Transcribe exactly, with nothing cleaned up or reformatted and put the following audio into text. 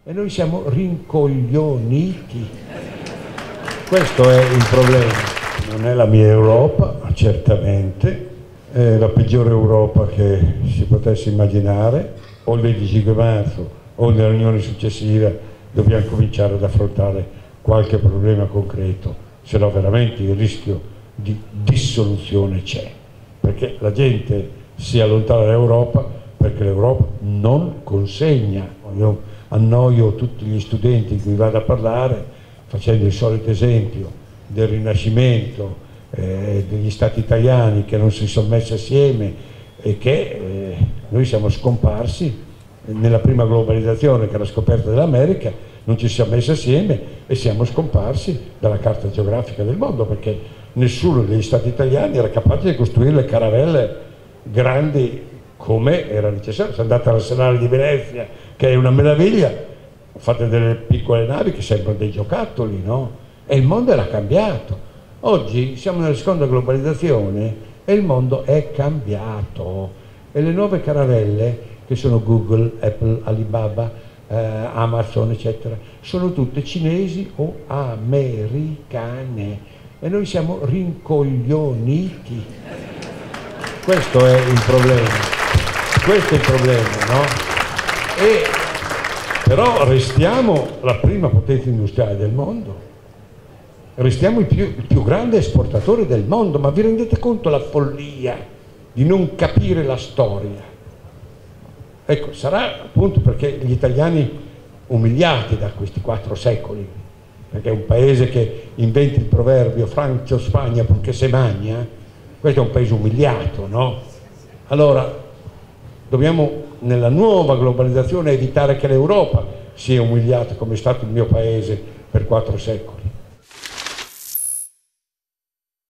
e noi siamo rincoglioniti. Questo è il problema. Non è la mia Europa, certamente, è la peggiore Europa che si potesse immaginare. O il venticinque marzo o nella riunione successiva dobbiamo cominciare ad affrontare qualche problema concreto, se no veramente il rischio di dissoluzione c'è, perché la gente si allontana dall'Europa perché l'Europa non consegna. Io annoio tutti gli studenti in cui vado a parlare facendo il solito esempio del Rinascimento, eh, degli stati italiani che non si sono messi assieme e che eh, noi siamo scomparsi nella prima globalizzazione, che è la scoperta dell'America, non ci siamo messi assieme e siamo scomparsi dalla carta geografica del mondo, perché nessuno degli stati italiani era capace di costruire le caravelle grandi come era necessario. Se andate all'Arsenale di Venezia, che è una meraviglia, fate delle piccole navi che sembrano dei giocattoli, no? E il mondo era cambiato. Oggi siamo nella seconda globalizzazione e il mondo è cambiato, e le nuove caravelle, che sono Google, Apple, Alibaba, eh, Amazon, eccetera, sono tutte cinesi o americane, e noi siamo rincoglioniti. Questo è il problema, questo è il problema, no? E però restiamo la prima potenza industriale del mondo, restiamo il più, il più grande esportatore del mondo, ma vi rendete conto la follia di non capire la storia? Ecco, sarà appunto perché gli italiani, umiliati da questi quattro secoli, perché è un paese che inventa il proverbio Francia o Spagna purché se magna, questo è un paese umiliato, no? Allora dobbiamo nella nuova globalizzazione evitare che l'Europa sia umiliata come è stato il mio paese per quattro secoli.